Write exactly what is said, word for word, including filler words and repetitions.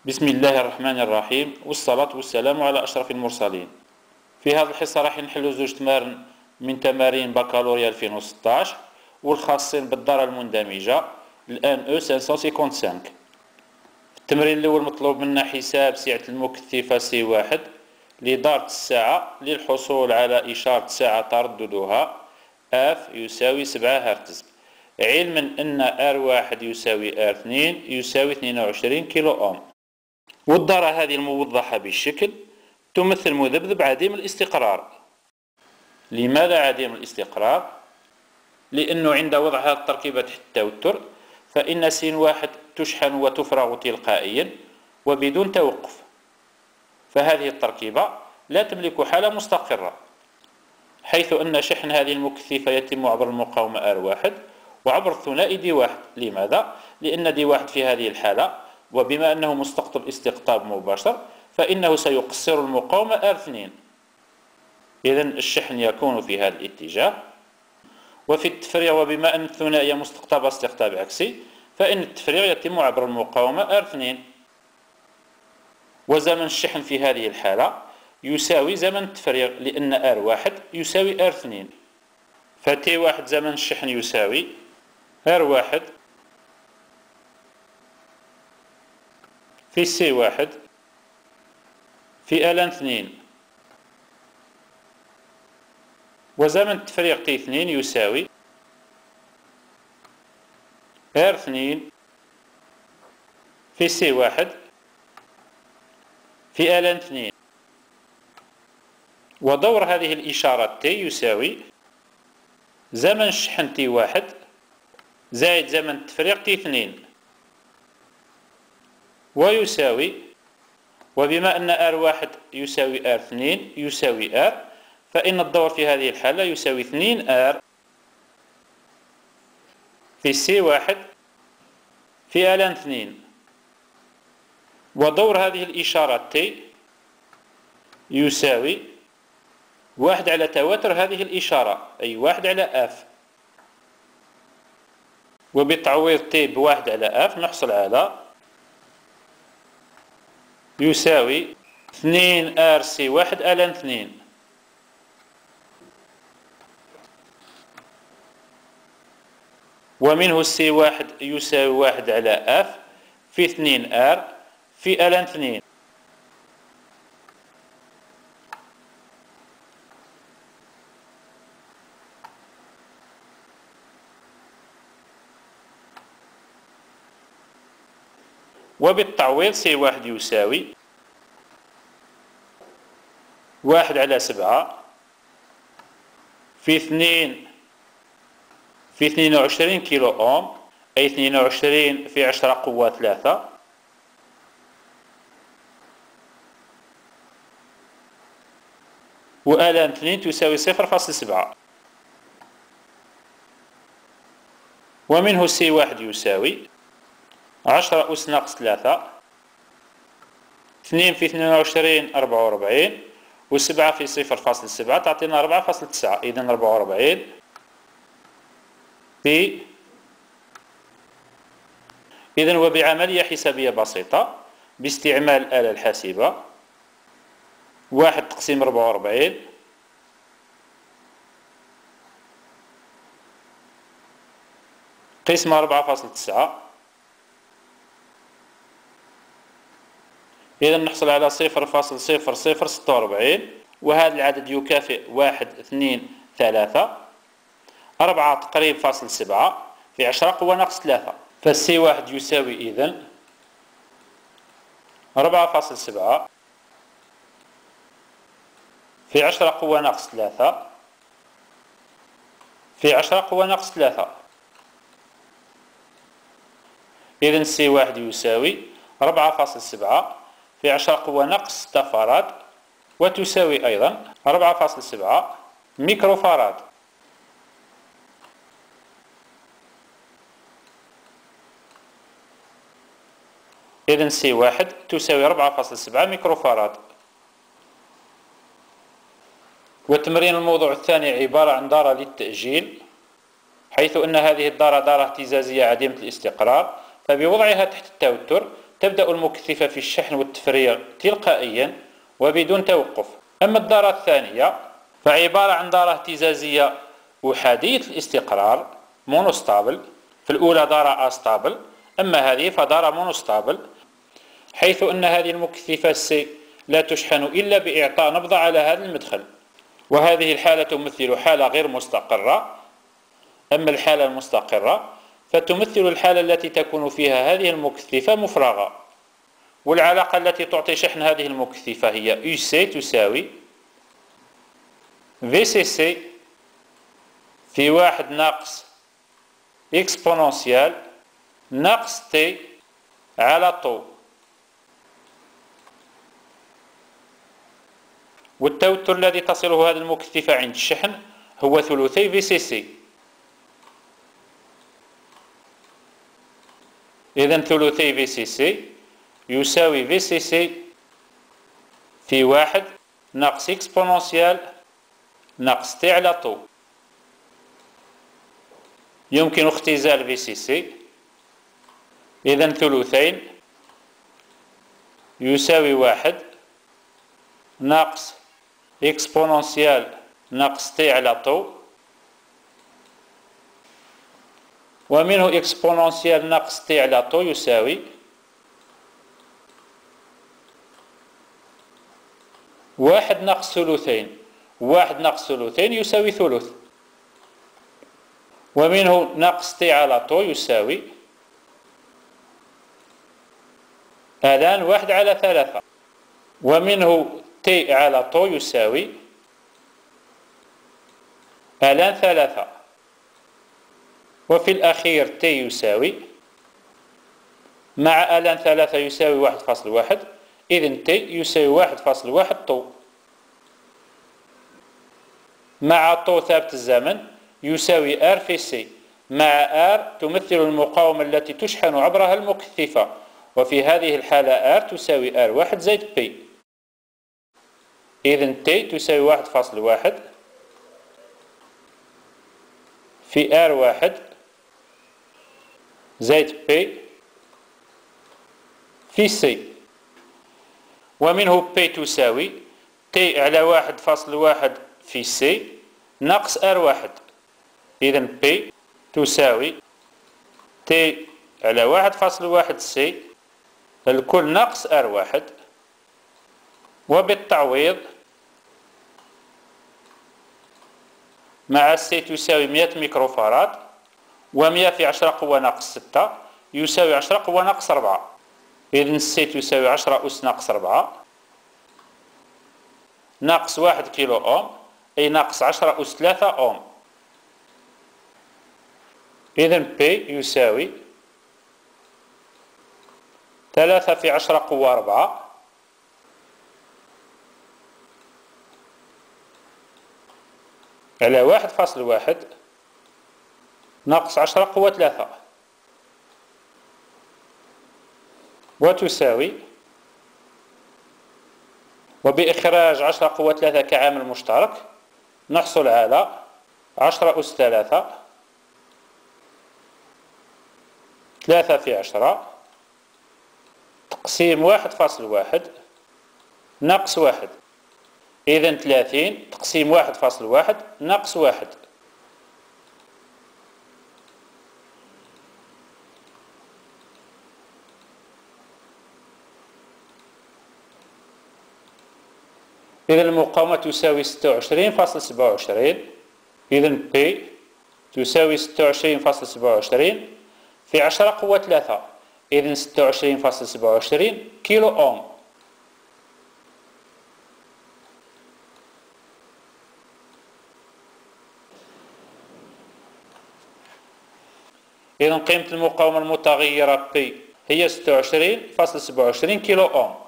بسم الله الرحمن الرحيم، والصلاة والسلام على أشرف المرسلين. في هذه الحصة راح نحلو زوج تمارين من تمارين بكالوريا ألفين وستطاش والخاصين بالدارة المندمجة الآن أو خمسمية وخمسة وخمسين. التمرين الأول مطلوب منا حساب سعة المكثفة سي واحد لإدارة الساعة للحصول على إشارة ساعة ترددها اف يساوي سبعة هرتز، علما أن ار واحد يساوي ار اثنين يساوي اثنين وعشرين كيلو أوم. والدارة هذه الموضحة بالشكل تمثل مذبذب عديم الاستقرار. لماذا عديم الاستقرار؟ لأنه عند وضع هذه التركيبة تحت التوتر فإن س واحد تشحن وتفرغ تلقائيا وبدون توقف، فهذه التركيبة لا تملك حالة مستقرة، حيث أن شحن هذه المكثفة يتم عبر المقاومة ار واحد وعبر الثنائي دي واحد. لماذا؟ لأن دي واحد في هذه الحالة وبما أنه مستقطب استقطاب مباشر فإنه سيقصر المقاومة ار اثنين، إذن الشحن يكون في هذا الاتجاه. وفي التفريغ وبما أن الثنائية مستقطبة استقطاب عكسي فإن التفريغ يتم عبر المقاومة ار اثنين، وزمن الشحن في هذه الحالة يساوي زمن التفريغ لأن ار واحد يساوي ار اثنين، فتي واحد زمن الشحن يساوي ار واحد في سي واحد في الان اثنين، وزمن التفريغ تي اثنين يساوي ار اثنين في سي واحد في الان اثنين، ودور هذه الإشارة تي يساوي زمن الشحن تي واحد زائد زمن التفريغ تي اثنين، ويساوي وبما أن ار واحد يساوي ار اثنين يساوي ار، فإن الدور في هذه الحالة يساوي اثنين ار في سي واحد في الان اثنين، ودور هذه الإشارة تي يساوي واحد على تواتر هذه الإشارة أي واحد على اف، وبتعويض تي بواحد على اف نحصل على يساوي اثنين ار سي واحد الان اثنين، ومنه السي واحد يساوي واحد على اف في اثنين ار في الان اثنين، وبالتعويض سي واحد يساوي واحد على سبعة في اثنين في اثنين وعشرين كيلو أوم، أي اثنين وعشرين في عشرة قوة ثلاثة، والان اثنين تساوي صفر فاصل سبعة، ومنه سي واحد يساوي عشرة أس ناقص ثلاثة، اثنين في اثنين وعشرين أربعة وأربعين، وسبعة في صفر فاصل سبعة تعطينا أربعة فاصل تسعة، إذن أربعة وأربعين في إذن وبعملية حسابية بسيطة باستعمال الآلة الحاسبة، واحد تقسيم أربعة وأربعين قسم أربعة فاصل تسعة، إذا نحصل على صفر فاصل صفر صفر ستة وأربعين، وهذا العدد يكافئ واحد اثنين ثلاثة، أربعة تقريب فاصل سبعة في عشرة قوة ناقص ثلاثة، فالسي واحد يساوي إذن أربعة فاصل سبعة في عشرة قوة ناقص ثلاثة في عشرة قوة ناقص ثلاثة، إذن سي واحد يساوي أربعة فاصل سبعة في عشرة قوة ناقص ستة فراد، وتساوي أيضا أربعة فاصل سبعة ميكرو فراد. إذن سي واحد تساوي أربعة فاصل سبعة ميكرو فراد. وتمرين الموضوع الثاني عبارة عن دارة للتأجيل، حيث أن هذه الدارة دارة اهتزازية عديمة الاستقرار، فبوضعها تحت التوتر تبدأ المكثفة في الشحن والتفريغ تلقائيا وبدون توقف. أما الدارة الثانية فعبارة عن دارة اهتزازية أحادية الاستقرار مونوستابل. في الأولى دارة أستابل، أما هذه فدارة مونوستابل، حيث أن هذه المكثفة سي لا تشحن إلا بإعطاء نبضة على هذا المدخل، وهذه الحالة تمثل حالة غير مستقرة. أما الحالة المستقرة فتمثل الحالة التي تكون فيها هذه المكثفة مفرغة، والعلاقة التي تعطي شحن هذه المكثفة هي يو سي تساوي في سي سي في واحد ناقص اكسبوننسيال ناقص تي على طو، والتوتر الذي تصله هذه المكثفة عند الشحن هو ثلثي في سي سي. إذن ثلثي في سي سي يساوي في سي سي في واحد ناقص اكسبوننسيال ناقص تي على طو. يمكن اختزال في سي سي، إذن ثلثين يساوي واحد ناقص اكسبوننسيال ناقص تي على طو، ومنه اكسبوننسيال ناقص تي على طو يساوي واحد ناقص ثلثين. واحد ناقص ثلثين يساوي ثلث، ومنه ناقص تي على طو يساوي الآن واحد على ثلاثة، ومنه تي على طو يساوي الآن ثلاثة، وفي الأخير تي يساوي مع الآن ثلاثة يساوي واحد فاصل واحد، إذن تي يساوي واحد فاصل واحد طو، مع طو ثابت الزمن يساوي ار في سي، مع ار تمثل المقاومة التي تشحن عبرها المكثفة، وفي هذه الحالة ار تساوي ار واحد زائد بي، إذن تي تساوي واحد فاصل واحد في ار واحد زائد بي في سي، ومنه بي تساوي تي على واحد فاصل واحد في سي ناقص ار واحد، إذن بي تساوي تي على واحد فاصل واحد سي الكل ناقص ار واحد، وبالتعويض مع سي تساوي مئة ميكروفاراد، ومئة في عشرة قوة ناقص ستة يساوي عشرة قوة ناقص أربعة، إذن سي تساوي عشرة أس ناقص أربعة ناقص واحد كيلو أوم، أي ناقص عشرة أس ثلاثة أوم. إذن بي يساوي ثلاثة في عشرة قوة أربعة على واحد فاصل واحد ناقص عشرة قوة ثلاثة، وتساوي، وبإخراج عشرة قوة ثلاثة كعامل مشترك نحصل على عشرة أس ثلاثة ثلاثة في عشرة تقسيم واحد فاصل واحد ناقص واحد، إذن ثلاثين تقسيم واحد فاصل واحد ناقص واحد. إذن المقاومة تساوي ستة وعشرين فاصل سبعة وعشرين، إذن بي تساوي ستة وعشرين فاصل سبعة وعشرين في عشرة قوة ثلاثة، إذن ستة وعشرين فاصل سبعة وعشرين كيلو أوم. إذن قيمة المقاومة المتغيرة بي هي ستة وعشرين فاصل سبعة وعشرين كيلو أوم.